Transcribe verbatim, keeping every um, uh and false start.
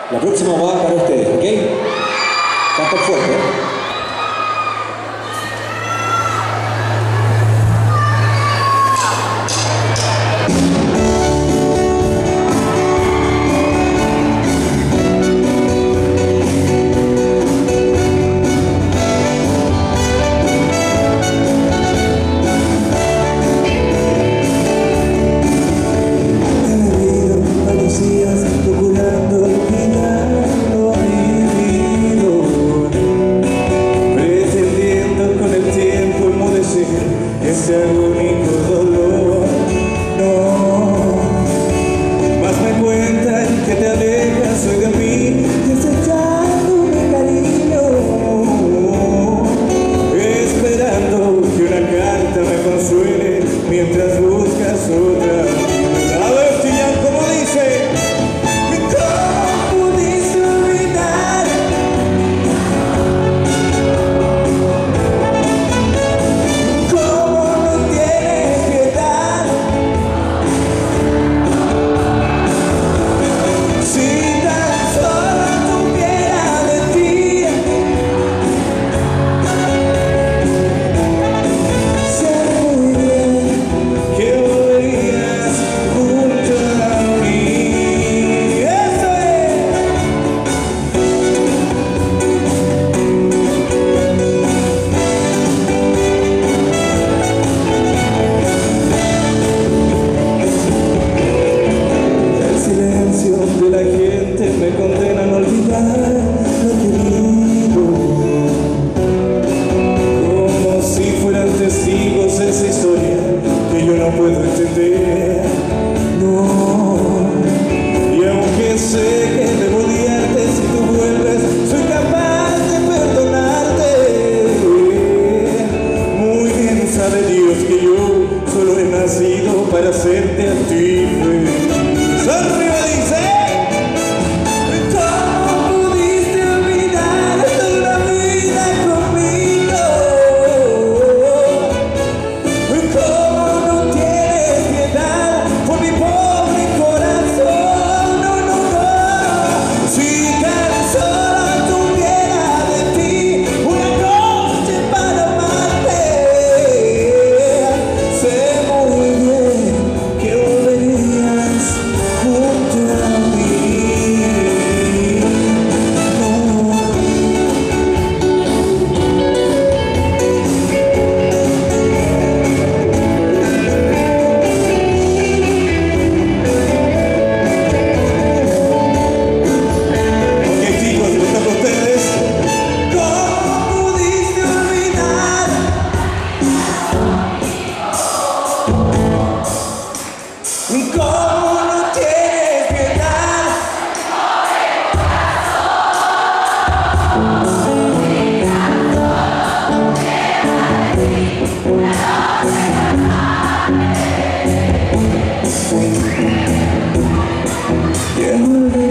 La próxima va para ustedes, ¿ok? Canten fuerte, ¿eh? Ese único dolor, no. Más me cuentan que te alejas hoy de mí, desechándome cariño, esperando que una carta me consuele mientras buscas otra. A ver, Chillán, ¿cómo dice? ¿Cómo pudiste olvidar? De la gente me condenan a olvidar lo querido, como si fueran testigos de esa historia que yo no puedo entender, no. Y aunque sé que debo odiarte, si tú vuelves soy capaz de perdonarte. Muy bien sabe Dios que yo solo he nacido para hacerte a ti feliz. ¡Arriba dice! Yeah.